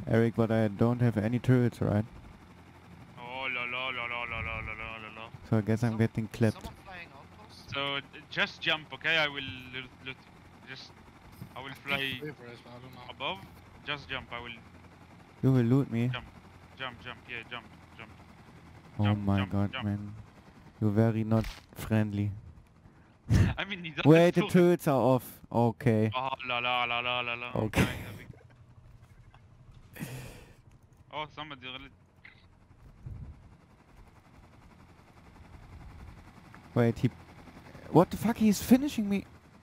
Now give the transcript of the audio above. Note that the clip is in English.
Eric, but I don't have any turrets, right? Oh la la la la la la la la la la. So I guess I'm getting clipped. Someone flying outpost? So just jump, okay? I will just I will fly River is, but I don't know. above. Just jump. I will You will loot me. jump. Yeah, jump. Oh Jump, my jump, god, jump. man. You're very not friendly. I mean, he doesn't Wait, the look- turrets are off. Okay. Oh la la la la la la. I'm Okay. coming, I think. Oh, somebody really. Wait, he... What the fuck? He's finishing me.